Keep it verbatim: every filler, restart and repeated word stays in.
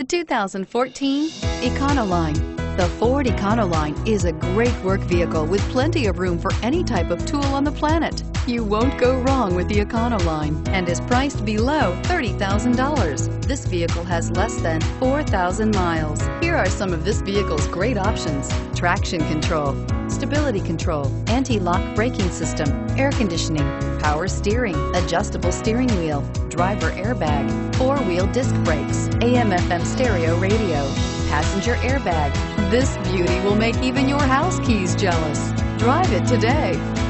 The two thousand fourteen Econoline. The Ford Econoline is a great work vehicle with plenty of room for any type of tool on the planet. You won't go wrong with the Econoline and is priced below thirty thousand dollars. This vehicle has less than four thousand miles. Here are some of this vehicle's great options: traction control, stability control, anti-lock braking system, air conditioning, power steering, adjustable steering wheel, driver airbag, four-wheel disc brakes, A M F M stereo radio, passenger airbag. This beauty will make even your house keys jealous. Drive it today.